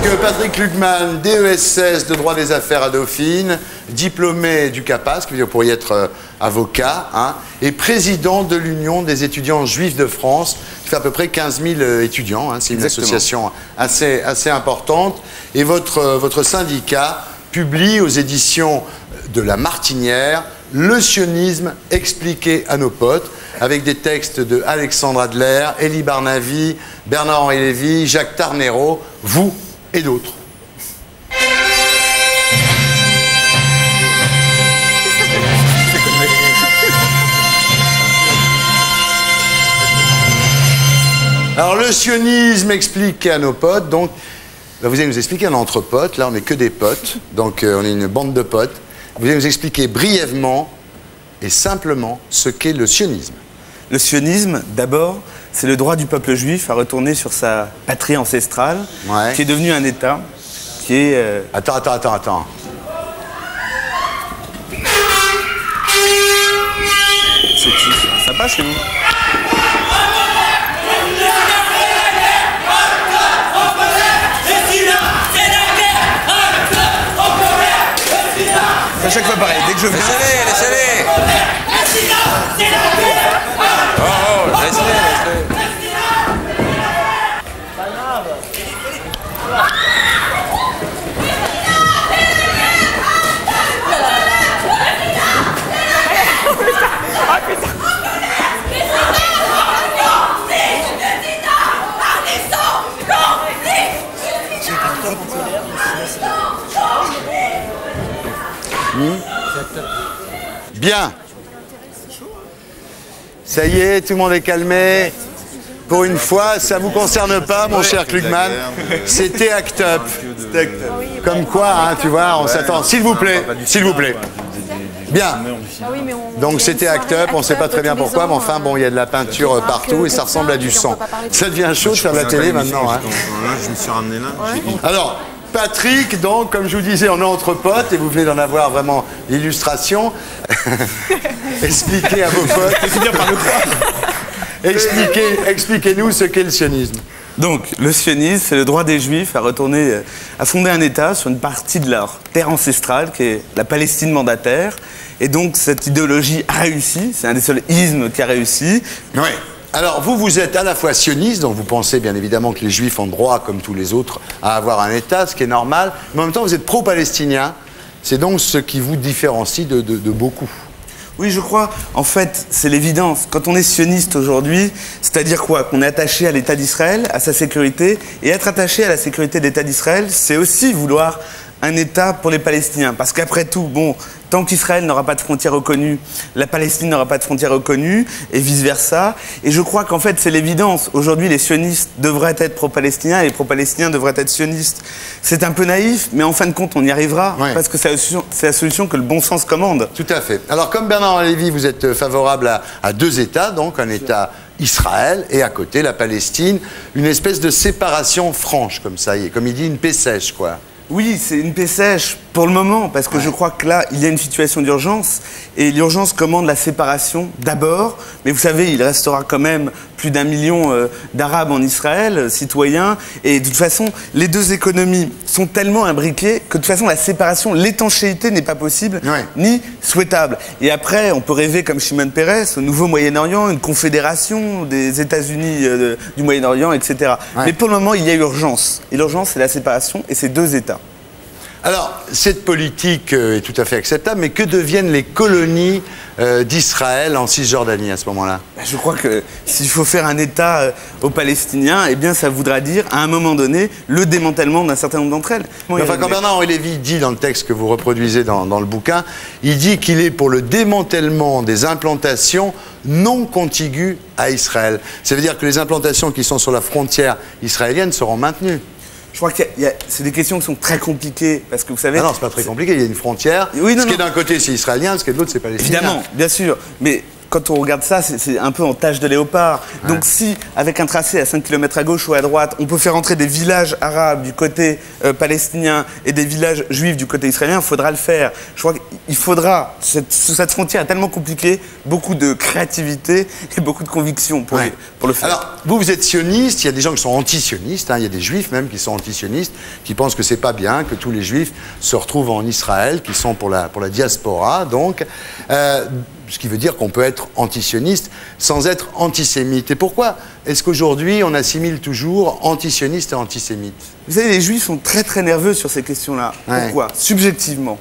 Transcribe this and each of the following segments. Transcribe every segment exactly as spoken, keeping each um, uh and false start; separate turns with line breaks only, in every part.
euh, Patrick Lugman, D E S S de droit des affaires à Dauphine, diplômé du CAPAS, qui veut dire vous pourriez être euh, avocat, hein, et président de l'Union des étudiants juifs de France, qui fait à peu près quinze mille euh, étudiants. Hein, c'est une
Exactement.
association assez, assez importante. Et votre, euh, votre syndicat publie aux éditions de La Martinière Le sionisme expliqué à nos potes, avec des textes de Alexandre Adler, Elie Barnavi, Bernard-Henri Lévy, Jacques Tarnero, vous et d'autres. Alors, le sionisme expliqué à nos potes, donc, ben, vous allez nous expliquer, on est entre potes, là on n'est que des potes, donc euh, on est une bande de potes. Vous allez nous expliquer brièvement et simplement ce qu'est le sionisme.
Le sionisme, d'abord, c'est le droit du peuple juif à retourner sur sa patrie ancestrale,
Ouais.
qui est devenu un État, qui est... euh,
Attends, attends, attends, attends.
C'est qui, ça passe chez vous? C'est à chaque fois pareil, dès que je viens...
Laissez-les, laissez-les. Oh, oh, laissez-les, laissez-les.
Bien. Ça y est, tout le monde est calmé. Pour une fois, ça ne vous concerne pas, mon cher Klugman. C'était Act Up. Comme quoi, hein, tu vois, on s'attend. S'il vous plaît, s'il vous plaît. Bien. Donc c'était Act Up, on ne sait pas très bien pourquoi, mais enfin, bon, il y a de la peinture partout et ça ressemble à du sang. Ça devient chaud de faire de la télé maintenant. Hein.
Je me suis ramené là.
Alors, Patrick, donc, comme je vous disais, on est entre potes et vous venez d'en avoir vraiment l'illustration. Expliquez à vos potes. Expliquez, expliquez-nous ce qu'est le sionisme.
Donc, le sionisme, c'est le droit des Juifs à retourner, euh, à fonder un État sur une partie de leur terre ancestrale, qui est la Palestine mandataire. Et donc, cette idéologie a réussi. C'est un des seuls ismes qui a réussi.
Oui. Alors, vous, vous êtes à la fois sioniste, donc vous pensez bien évidemment que les Juifs ont droit, comme tous les autres, à avoir un État, ce qui est normal. Mais en même temps, vous êtes pro-palestinien. C'est donc ce qui vous différencie de, de, de beaucoup.
Oui, je crois, en fait, c'est l'évidence. Quand on est sioniste aujourd'hui, c'est-à-dire quoi? Qu'on est attaché à l'État d'Israël, à sa sécurité. Et être attaché à la sécurité de l'État d'Israël, c'est aussi vouloir un État pour les Palestiniens. Parce qu'après tout, bon, tant qu'Israël n'aura pas de frontières reconnues, la Palestine n'aura pas de frontières reconnues, et vice-versa. Et je crois qu'en fait, c'est l'évidence. Aujourd'hui, les sionistes devraient être pro-palestiniens et les pro-palestiniens devraient être sionistes. C'est un peu naïf, mais en fin de compte, on y arrivera.
Ouais.
Parce que c'est la, solution- c'est la solution que le bon sens commande.
Tout à fait. Alors, comme Bernard Lévy, vous êtes favorable à, à deux États, donc un État Israël et à côté la Palestine, une espèce de séparation franche, comme ça, comme il dit, une paix sèche, quoi.
Oui, c'est une paix sèche pour le moment, parce que
Ouais.
je crois que là, il y a une situation d'urgence, et l'urgence commande la séparation d'abord, mais vous savez, il restera quand même plus d'un million euh, d'Arabes en Israël, euh, citoyens, et de toute façon, les deux économies sont tellement imbriquées que de toute façon, la séparation, l'étanchéité n'est pas possible,
Ouais.
ni souhaitable. Et après, on peut rêver comme Shimon Peres, au nouveau Moyen-Orient, une confédération des États-Unis euh, du Moyen-Orient, et cetera.
Ouais.
Mais pour le moment, il y a urgence. Et l'urgence, c'est la séparation, et c'est deux États.
Alors, cette politique euh, est tout à fait acceptable, mais que deviennent les colonies euh, d'Israël en Cisjordanie à ce moment-là?
Ben, je crois que s'il faut faire un État euh, aux Palestiniens, eh bien, ça voudra dire, à un moment donné, le démantèlement d'un certain nombre d'entre elles.
Mais enfin, quand Bernard-Henri Lévy dit dans le texte que vous reproduisez dans, dans le bouquin, il dit qu'il est pour le démantèlement des implantations non contiguës à Israël. Ça veut dire que les implantations qui sont sur la frontière israélienne seront maintenues.
Je crois que c'est des questions qui sont très compliquées, parce que vous savez...
Ah non, c'est pas très compliqué, il y a une frontière.
Oui, non,
ce qui est
non.
d'un côté, c'est israélien, ce qui est de l'autre, c'est palestinien.
Évidemment, bien sûr. Mais quand on regarde ça, c'est un peu en tache de léopard. Ouais. Donc si, avec un tracé à cinq kilomètres à gauche ou à droite, on peut faire entrer des villages arabes du côté euh, palestinien et des villages juifs du côté israélien, il faudra le faire. Je crois qu'il faudra, cette, cette frontière est tellement compliquée, beaucoup de créativité et beaucoup de conviction pour, ouais. les, pour le faire.
Alors, vous, vous êtes sioniste, il y a des gens qui sont anti-sionistes, hein, il y a des juifs même qui sont anti-sionistes, qui pensent que c'est pas bien, que tous les juifs se retrouvent en Israël, qui sont pour la, pour la diaspora, donc... Euh, ce qui veut dire qu'on peut être antisioniste sans être antisémite. Et pourquoi est-ce qu'aujourd'hui, on assimile toujours antisioniste et antisémite?
Vous savez, les juifs sont très très nerveux sur ces questions-là. Ouais. Pourquoi? Subjectivement.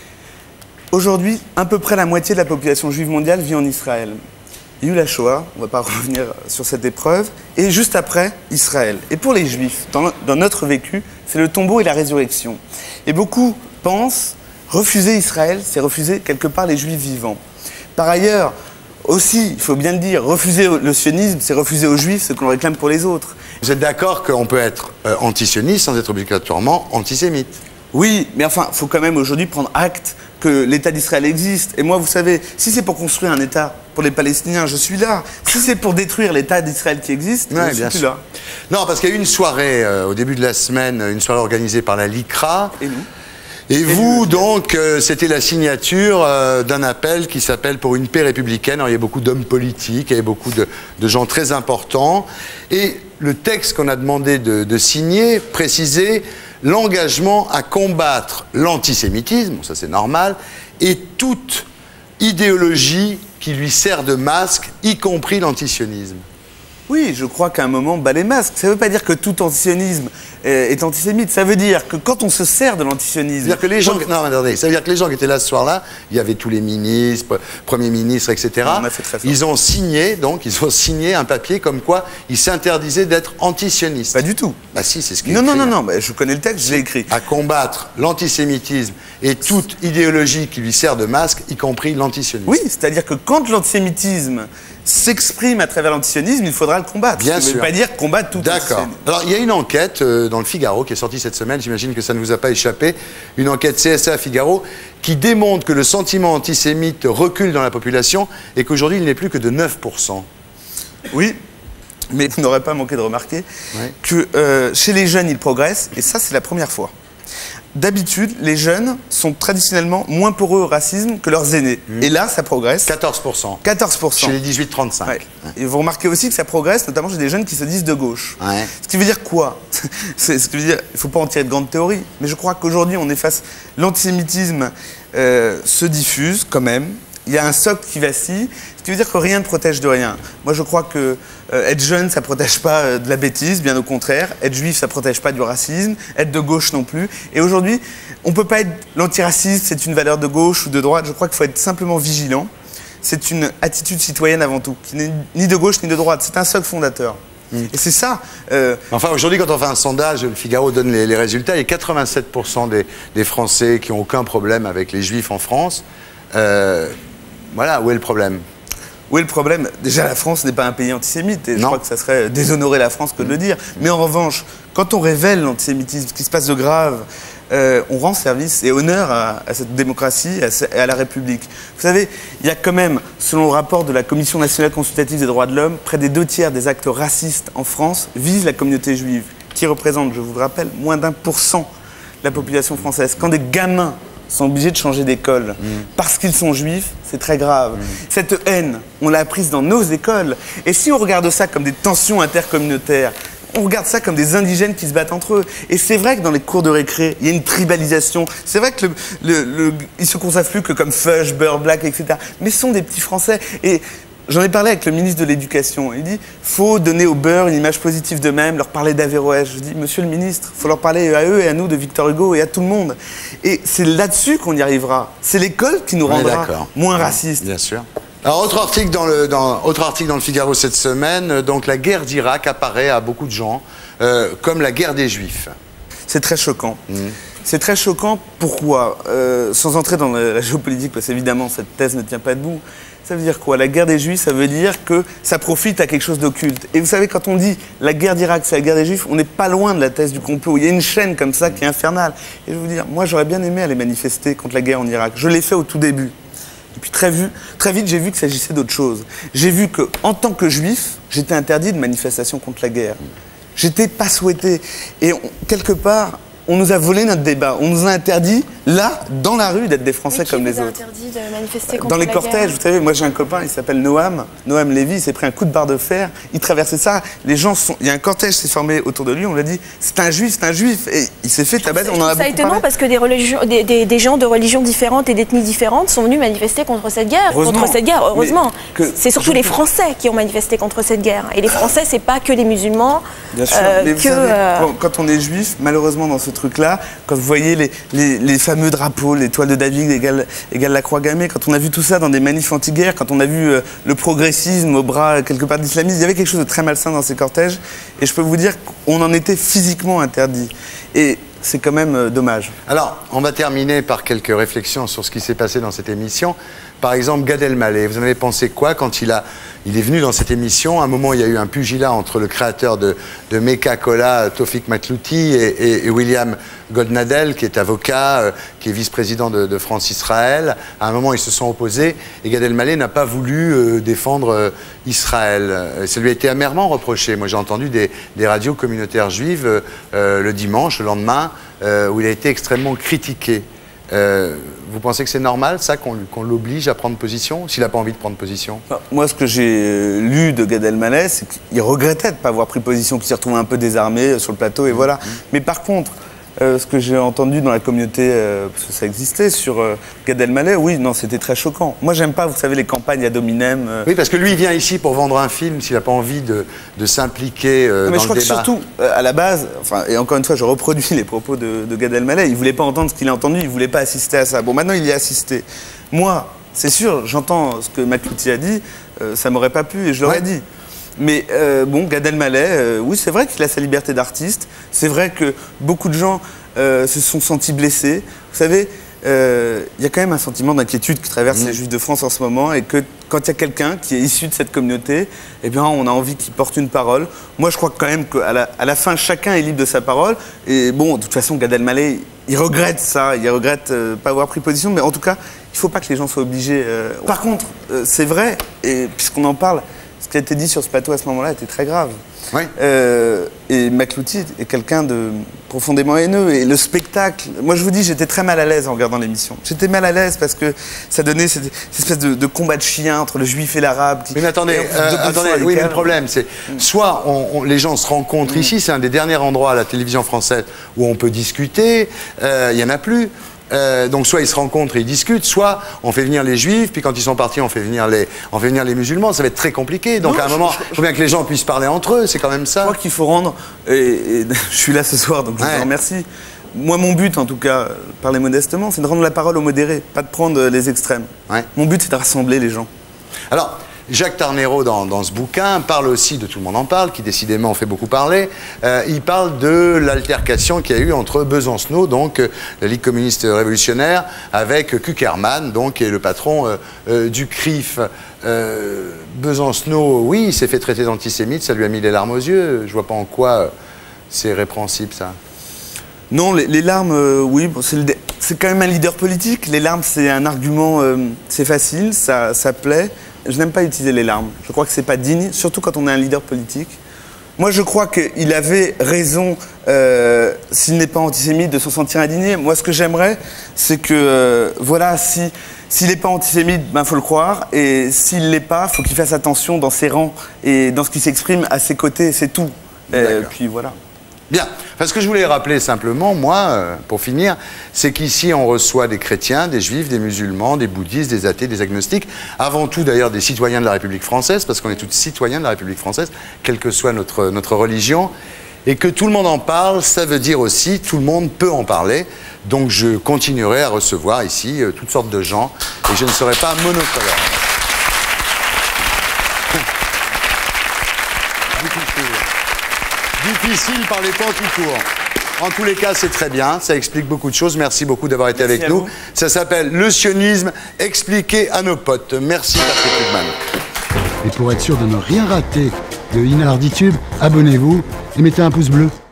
Aujourd'hui, à peu près la moitié de la population juive mondiale vit en Israël. Il y a eu la Shoah, on ne va pas revenir sur cette épreuve, et juste après, Israël. Et pour les juifs, dans, dans notre vécu, c'est le tombeau et la résurrection. Et beaucoup pensent, refuser Israël, c'est refuser quelque part les juifs vivants. Par ailleurs, aussi, il faut bien le dire, refuser le sionisme, c'est refuser aux juifs ce qu'on réclame pour les autres.
Vous êtes d'accord qu'on peut être euh, antisioniste sans être obligatoirement antisémite?
Oui, mais enfin, il faut quand même aujourd'hui prendre acte que l'État d'Israël existe. Et moi, vous savez, si c'est pour construire un État pour les Palestiniens, je suis là. Si c'est pour détruire l'État d'Israël qui existe, ouais, je suis plus là.
Non, parce qu'il y a eu une soirée, euh, au début de la semaine, une soirée organisée par la LICRA.
Et nous?
Et vous, donc, euh, c'était la signature euh, d'un appel qui s'appelle Pour une paix républicaine. Alors, il y a beaucoup d'hommes politiques, il y a beaucoup de, de gens très importants. Et le texte qu'on a demandé de, de signer précisait l'engagement à combattre l'antisémitisme, ça c'est normal, et toute idéologie qui lui sert de masque, y compris l'antisionisme.
Oui, je crois qu'à un moment, bas les masques. Ça ne veut pas dire que tout antisionisme est antisémite. Ça veut dire que quand on se sert de l'antisionisme...
C'est-à-dire que les gens... Non, attendez. Ça veut dire que les gens qui étaient là ce soir-là, il y avait tous les ministres, premiers ministres, et cetera.
On a fait très fort.
Ils ont signé, donc, ils ont signé un papier comme quoi ils s'interdisaient d'être antisionistes.
Pas du tout.
Bah si, c'est ce qui est
Non,
écrit,
non, non,
hein.
non, bah, je connais le texte, je l'ai écrit.
À combattre l'antisémitisme et toute idéologie qui lui sert de masque, y compris l'antisionisme.
Oui, c'est-à-dire que quand l'antisémitisme s'exprime à travers l'antisionisme, il faudra le combattre.
Bien sûr.
Ça ne veut pas dire combattre tout antisionisme.
D'accord. Alors, il y a une enquête euh, dans le Figaro qui est sortie cette semaine, j'imagine que ça ne vous a pas échappé, une enquête C S A Figaro qui démontre que le sentiment antisémite recule dans la population et qu'aujourd'hui, il n'est plus que de neuf pour cent.
Oui, mais vous n'aurez pas manqué de remarquer
oui.
que euh, chez les jeunes, il progresse, et ça, c'est la première fois. D'habitude, les jeunes sont traditionnellement moins poreux au racisme que leurs aînés. Mmh. Et là, ça progresse.
quatorze pour cent.
quatorze pour cent.
Chez les dix-huit trente-cinq.
Ouais. Ouais. Et vous remarquez aussi que ça progresse, notamment chez des jeunes qui se disent de gauche.
Ouais.
Ce qui veut dire quoi? C'est ce qui veut dire, il ne faut pas en tirer de grandes théories, mais je crois qu'aujourd'hui, on est face... L'antisémitisme euh, se diffuse quand même. Il y a un socle qui vacille, ce qui veut dire que rien ne protège de rien. Moi, je crois que euh, être jeune, ça ne protège pas euh, de la bêtise, bien au contraire. Être juif, ça ne protège pas du racisme. Être de gauche non plus. Et aujourd'hui, on ne peut pas être... L'antiracisme, c'est une valeur de gauche ou de droite. Je crois qu'il faut être simplement vigilant. C'est une attitude citoyenne avant tout, qui n'est ni de gauche ni de droite. C'est un socle fondateur. Mmh. Et c'est ça... Euh...
Enfin, aujourd'hui, quand on fait un sondage, le Figaro donne les, les résultats, il y a quatre-vingt-sept pour cent des, des Français qui n'ont aucun problème avec les juifs en France. Euh... Voilà, où est le problème?
Où est le problème? Déjà, la France n'est pas un pays antisémite, et
non.
je crois que ça serait déshonorer la France que de le dire. Mais en revanche, quand on révèle l'antisémitisme, ce qui se passe de grave, euh, on rend service et honneur à, à cette démocratie et à, à la République. Vous savez, il y a quand même, selon le rapport de la Commission nationale consultative des droits de l'homme, près des deux tiers des actes racistes en France visent la communauté juive, qui représente, je vous le rappelle, moins d'un pour cent de la population française. Quand des gamins sont obligés de changer d'école mmh. parce qu'ils sont juifs, c'est très grave. Mmh. Cette haine, on l'a apprise dans nos écoles. Et si on regarde ça comme des tensions intercommunautaires, on regarde ça comme des indigènes qui se battent entre eux. Et c'est vrai que dans les cours de récré, il y a une tribalisation. C'est vrai que le, le, le, ils se conçoivent plus que comme Fudge, Beurre, Black, et cetera. Mais ce sont des petits Français. Et j'en ai parlé avec le ministre de l'Éducation. Il dit, faut donner au beurre une image positive d'eux-mêmes, leur parler d'Averroès. Je dis, monsieur le ministre, faut leur parler à eux et à nous de Victor Hugo et à tout le monde. Et c'est là-dessus qu'on y arrivera. C'est l'école qui nous rendra moins racistes.
Bien sûr. Alors, autre article dans le, dans, autre article dans le Figaro cette semaine, donc la guerre d'Irak apparaît à beaucoup de gens euh, comme la guerre des Juifs.
C'est très choquant.
Mmh.
C'est très choquant, pourquoi euh, sans entrer dans la, la géopolitique, parce qu'évidemment cette thèse ne tient pas debout. Ça veut dire quoi? La guerre des Juifs, ça veut dire que ça profite à quelque chose d'occulte. Et vous savez, quand on dit la guerre d'Irak, c'est la guerre des Juifs, on n'est pas loin de la thèse du complot. Il y a une chaîne comme ça qui est infernale. Et je vais vous dire, moi j'aurais bien aimé aller manifester contre la guerre en Irak. Je l'ai fait au tout début. Et puis très, vu, très vite, j'ai vu qu'il s'agissait d'autre chose. J'ai vu qu'en tant que juif, j'étais interdit de manifestation contre la guerre. J'étais pas souhaité. Et on, quelque part, on nous a volé notre débat. On nous a interdit, là, dans la rue, d'être des Français comme les autres.
Interdit de manifester contre
dans les
la
cortèges,
guerre.
vous savez, moi j'ai un copain, il s'appelle Noam. Noam Lévy, il s'est pris un coup de barre de fer. Il traversait ça. Les gens sont. Il y a un cortège qui s'est formé autour de lui. On lui a dit, c'est un juif, c'est un juif. Et il s'est fait tabasser. On en a beaucoup
C'est étonnant
parlé.
parce que des, religions, des, des, des gens de religions différentes et d'ethnies différentes sont venus manifester contre cette guerre.
Heureusement.
Contre cette guerre, heureusement.
Que-
C'est surtout
je-
les Français qui ont manifesté contre cette guerre. Et les Français, c'est pas que les musulmans.
Bien sûr,
euh,
mais vous
que,
savez,
euh,
quand, quand on est juif, malheureusement dans ce truc-là, quand vous voyez les, les, les fameux drapeaux, l'étoile de David égale, égale la croix gammée, quand on a vu tout ça dans des manifs anti-guerre, quand on a vu euh, le progressisme au bras quelque part d'islamisme, il y avait quelque chose de très malsain dans ces cortèges, et je peux vous dire qu'on en était physiquement interdit. Et c'est quand même euh, dommage.
Alors, on va terminer par quelques réflexions sur ce qui s'est passé dans cette émission. Par exemple, Gad Elmaleh, vous en avez pensé quoi quand il, a, il est venu dans cette émission? À un moment, il y a eu un pugilat entre le créateur de, de Meka Cola, Tawfik Makhlouti, et, et, et William Goldnadel, qui est avocat, euh, qui est vice-président de, de France Israël. À un moment, ils se sont opposés, et Gad Elmaleh n'a pas voulu euh, défendre euh, Israël. Euh, Ça lui a été amèrement reproché. Moi, j'ai entendu des, des radios communautaires juives euh, euh, le dimanche, le lendemain, euh, où il a été extrêmement critiqué. Euh, vous pensez que c'est normal, ça, qu'on qu'on l'oblige à prendre position, s'il n'a pas envie de prendre position?
Enfin, moi, ce que j'ai euh, lu de Gad Elmaleh, c'est qu'il regrettait de ne pas avoir pris position, qu'il s'est retrouvé un peu désarmé euh, sur le plateau, et voilà. Mais par contre, euh, ce que j'ai entendu dans la communauté, euh, parce que ça existait, sur euh, Gad Elmaleh, oui, non, c'était très choquant. Moi, j'aime pas, vous savez, les campagnes ad hominem. euh,
Oui, parce que lui, il vient ici pour vendre un film, s'il n'a pas envie de, de s'impliquer euh,
Non, mais
dans
je crois
le
que
débat.
surtout, euh, à la base, enfin, et encore une fois, je reproduis les propos de, de Gad Elmaleh, il voulait pas entendre ce qu'il a entendu, il voulait pas assister à ça. Bon, maintenant, il y a assisté. Moi, c'est sûr, j'entends ce que Makhlouti a dit, euh, ça m'aurait pas plu et je l'aurais
Ouais.
dit. Mais euh, bon, Gad Elmaleh, euh, oui, c'est vrai qu'il a sa liberté d'artiste, c'est vrai que beaucoup de gens euh, se sont sentis blessés. Vous savez, euh, il y a quand même un sentiment d'inquiétude qui traverse
Mmh.
les Juifs de France en ce moment, et que quand il y a quelqu'un qui est issu de cette communauté, eh bien, on a envie qu'il porte une parole. Moi, je crois quand même qu'à la, à la fin, chacun est libre de sa parole. Et bon, de toute façon, Gad Elmaleh, il regrette ça, il regrette euh, pas avoir pris position, mais en tout cas, il faut pas que les gens soient obligés. euh. Par contre, euh, c'est vrai, et puisqu'on en parle, ce qui a été dit sur ce plateau à ce moment-là était très grave.
Oui.
Euh, et Makhlouti est quelqu'un de profondément haineux. Et le spectacle, moi je vous dis, j'étais très mal à l'aise en regardant l'émission. J'étais mal à l'aise parce que ça donnait cette, cette espèce de, de combat de chiens entre le juif et l'arabe. Qui,
Oui, mais attendez,
et en plus,
euh,
deux bonnes
attendez
fois à
oui, mais
l'écart.
le problème, c'est soit on- on- les gens se rencontrent ici, c'est un des derniers endroits à la télévision française où on peut discuter, euh, il n'y en a plus. Euh, donc soit ils se rencontrent et ils discutent, soit on fait venir les juifs, puis quand ils sont partis, on fait venir les, on fait venir les musulmans. Ça va être très compliqué. Donc
Non,
à un
je-
moment,
je-
il faut bien que les gens puissent parler entre eux, c'est quand même
Je
ça.
crois qu'il faut rendre, et, et je suis là ce soir, donc je
Ouais.
vous remercie. Moi, mon but, en tout cas, euh, parler modestement, c'est de rendre la parole aux modérés, pas de prendre euh, les extrêmes.
Ouais.
Mon but, c'est de rassembler les gens.
Alors, Jacques Tarnero, dans, dans ce bouquin, parle aussi de Tout le monde en parle, qui décidément fait beaucoup parler. Euh, il parle de l'altercation qu'il y a eu entre Besancenot, donc euh, la Ligue communiste révolutionnaire, avec Kuckerman, donc, qui est le patron euh, euh, du C R I F. Euh, Besancenot, oui, il s'est fait traiter d'antisémite, ça lui a mis les larmes aux yeux. Je vois pas en quoi euh, c'est répréhensible, ça.
Non, les, les larmes, euh, oui, bon, c'est le dé- c'est quand même un leader politique. Les larmes, c'est un argument, euh, c'est facile, ça, ça plaît. Je n'aime pas utiliser les larmes. Je crois que c'est pas digne, surtout quand on est un leader politique. Moi, je crois qu'il avait raison, euh, s'il n'est pas antisémite, de s'en sentir indigné. Moi, ce que j'aimerais, c'est que, euh, voilà, si s'il n'est pas antisémite, ben faut le croire. Et s'il l'est pas, faut qu'il fasse attention dans ses rangs et dans ce qui s'exprime à ses côtés. C'est tout. Et puis voilà.
Bien. Enfin, ce que je voulais rappeler simplement, moi, euh, pour finir, c'est qu'ici, on reçoit des chrétiens, des juifs, des musulmans, des bouddhistes, des athées, des agnostiques, avant tout d'ailleurs des citoyens de la République française, parce qu'on est tous citoyens de la République française, quelle que soit notre, notre religion, et que tout le monde en parle, ça veut dire aussi tout le monde peut en parler. Donc je continuerai à recevoir ici euh, toutes sortes de gens, et je ne serai pas monocolore. Difficile par les temps qui courent. En tous les cas, c'est très bien, ça explique beaucoup de choses. Merci beaucoup d'avoir été
Merci
avec
à
nous.
vous.
Ça s'appelle Le sionisme expliqué à nos potes. Merci Patrick Hugman.
Et pour être sûr de ne rien rater de Inarditube, abonnez-vous et mettez un pouce bleu.